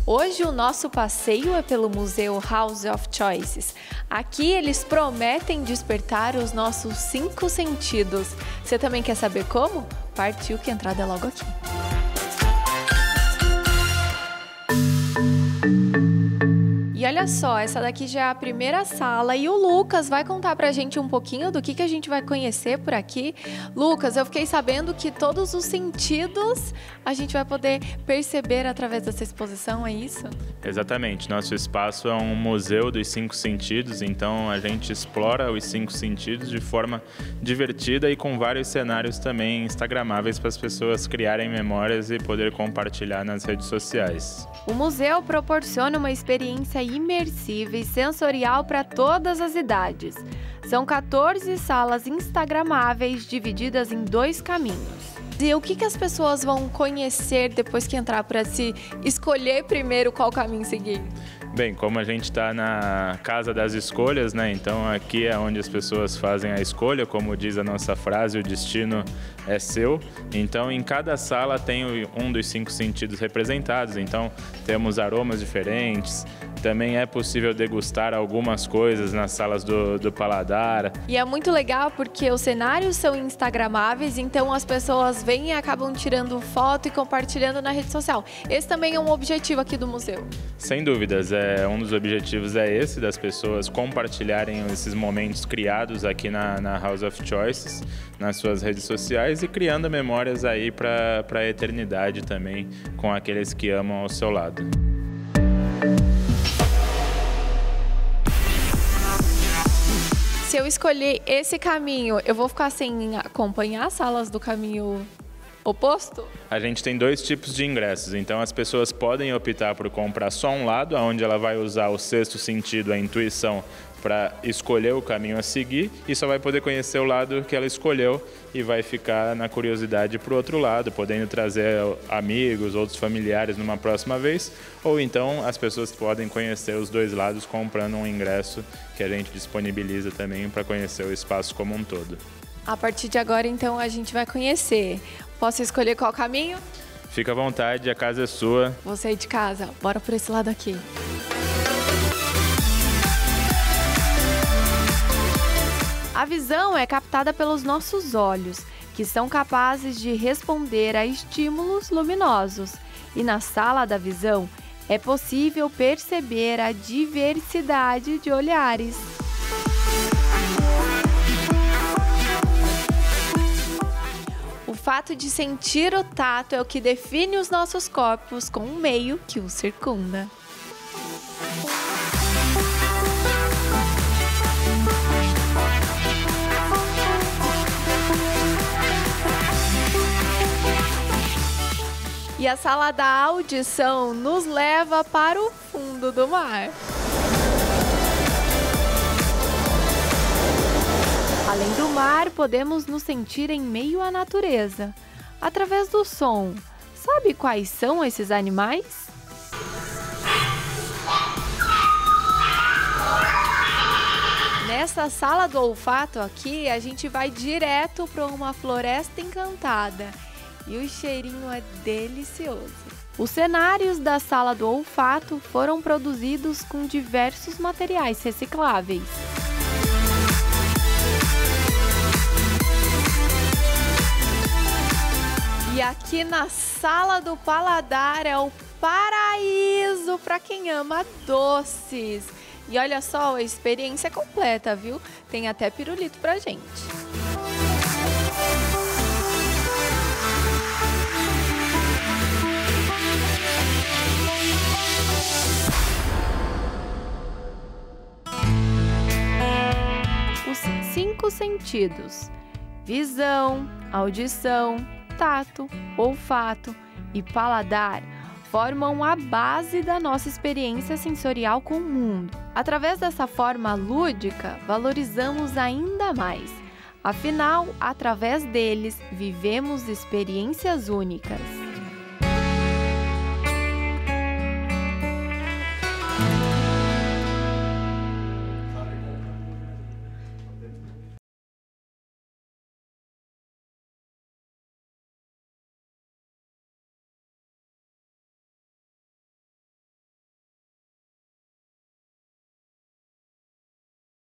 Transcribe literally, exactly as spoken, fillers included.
Hoje o nosso passeio é pelo Museu House of Choices. Aqui eles prometem despertar os nossos cinco sentidos. Você também quer saber como? Partiu que a entrada é logo aqui. E olha só, essa daqui já é a primeira sala e o Lucas vai contar pra gente um pouquinho do que, que a gente vai conhecer por aqui. Lucas, eu fiquei sabendo que todos os sentidos a gente vai poder perceber através dessa exposição, é isso? Exatamente, nosso espaço é um museu dos cinco sentidos, então a gente explora os cinco sentidos de forma divertida e com vários cenários também instagramáveis para as pessoas criarem memórias e poder compartilhar nas redes sociais. O museu proporciona uma experiência imersiva e sensorial para todas as idades. São quatorze salas instagramáveis divididas em dois caminhos. E o que, que as pessoas vão conhecer depois que entrar para se escolher primeiro qual caminho seguir? Bem, como a gente está na casa das escolhas, né? Então aqui é onde as pessoas fazem a escolha, como diz a nossa frase, o destino é seu. Então em cada sala tem um dos cinco sentidos representados, então temos aromas diferentes, também é possível degustar algumas coisas nas salas do, do paladar. E é muito legal porque os cenários são instagramáveis, então as pessoas vêm e acabam tirando foto e compartilhando na rede social. Esse também é um objetivo aqui do museu. Sem dúvidas, é, um dos objetivos é esse, das pessoas compartilharem esses momentos criados aqui na, na House of Choices, nas suas redes sociais e criando memórias aí para a eternidade também com aqueles que amam ao seu lado. Se eu escolher esse caminho, eu vou ficar sem acompanhar as salas do caminho oposto? A gente tem dois tipos de ingressos, então as pessoas podem optar por comprar só um lado, onde ela vai usar o sexto sentido, a intuição, para escolher o caminho a seguir e só vai poder conhecer o lado que ela escolheu e vai ficar na curiosidade para o outro lado, podendo trazer amigos, outros familiares numa próxima vez, ou então as pessoas podem conhecer os dois lados comprando um ingresso que a gente disponibiliza também para conhecer o espaço como um todo. A partir de agora, então, a gente vai conhecer. Posso escolher qual caminho? Fica à vontade, a casa é sua. Vou sair de casa, bora por esse lado aqui. A visão é captada pelos nossos olhos, que são capazes de responder a estímulos luminosos. E na sala da visão, é possível perceber a diversidade de olhares. O fato de sentir o tato é o que define os nossos corpos com o meio que os circunda. E a sala da audição nos leva para o fundo do mar. Além do mar, podemos nos sentir em meio à natureza, através do som. Sabe quais são esses animais? Nessa sala do olfato aqui, a gente vai direto para uma floresta encantada. E o cheirinho é delicioso. Os cenários da sala do olfato foram produzidos com diversos materiais recicláveis. E aqui na sala do paladar é o paraíso para quem ama doces. E olha só, a experiência é completa, viu? Tem até pirulito pra gente. Os cinco sentidos: visão, audição, tato, olfato e paladar formam a base da nossa experiência sensorial com o mundo. Através dessa forma lúdica, valorizamos ainda mais. Afinal, através deles, vivemos experiências únicas.